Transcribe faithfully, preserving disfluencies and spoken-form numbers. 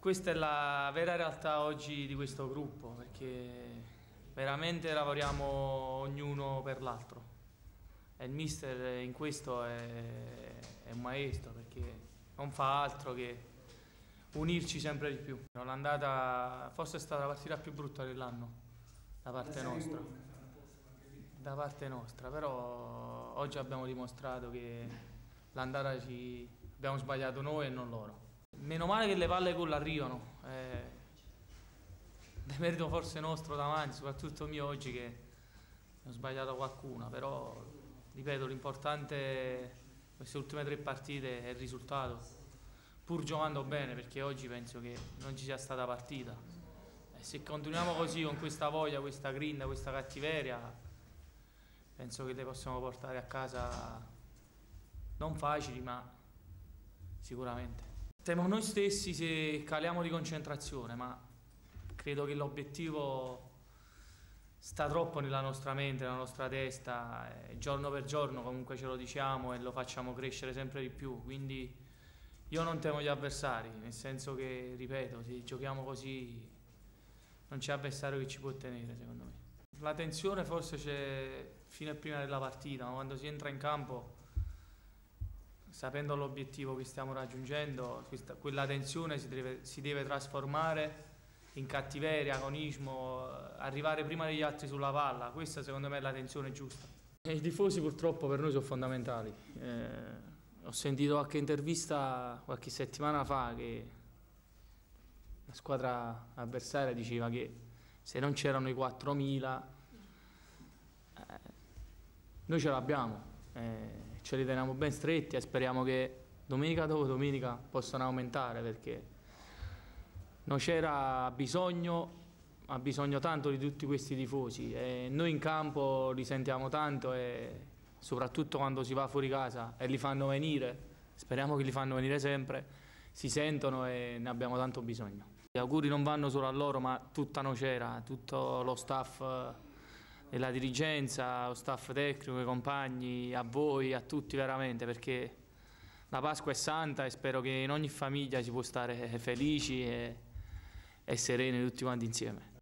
Questa è la vera realtà oggi di questo gruppo, perché veramente lavoriamo ognuno per l'altro. E il mister in questo è, è un maestro, perché non fa altro che unirci sempre di più. L'andata forse è stata la partita più brutta dell'anno da parte nostra, da parte nostra, però oggi abbiamo dimostrato che l'andata ci abbiamo sbagliato noi e non loro. Meno male che le palle gol arrivano, eh, demerito forse nostro davanti, soprattutto mio oggi che ho sbagliato qualcuna, però ripeto, l'importante queste ultime tre partite è il risultato, pur giocando bene, perché oggi penso che non ci sia stata partita. E se continuiamo così con questa voglia, questa grinta, questa cattiveria, penso che le possiamo portare a casa non facili, ma sicuramente. Temo noi stessi se caliamo di concentrazione, ma credo che l'obiettivo sta troppo nella nostra mente, nella nostra testa, e giorno per giorno comunque ce lo diciamo e lo facciamo crescere sempre di più, quindi io non temo gli avversari, nel senso che, ripeto, se giochiamo così non c'è avversario che ci può tenere, secondo me. La tensione forse c'è fino a prima della partita, ma quando si entra in campo, sapendo l'obiettivo che stiamo raggiungendo, questa, quella tensione si deve, si deve trasformare in cattiveria, agonismo, arrivare prima degli altri sulla palla. Questa secondo me è la tensione giusta. E i tifosi purtroppo per noi sono fondamentali. Eh, ho sentito qualche intervista qualche settimana fa che la squadra avversaria diceva che se non c'erano i quattromila, eh, noi ce l'abbiamo. Eh, ce li teniamo ben stretti e speriamo che domenica dopo domenica possano aumentare, perché non c'era bisogno, ha bisogno tanto di tutti questi tifosi e noi in campo li sentiamo tanto, e soprattutto quando si va fuori casa e li fanno venire, speriamo che li fanno venire sempre, si sentono e ne abbiamo tanto bisogno. Gli auguri non vanno solo a loro, ma tutta Nocera, tutto lo staff e la dirigenza, lo staff tecnico, i compagni, a voi, a tutti veramente, perché la Pasqua è santa e spero che in ogni famiglia si può stare felici e, e sereni tutti quanti insieme.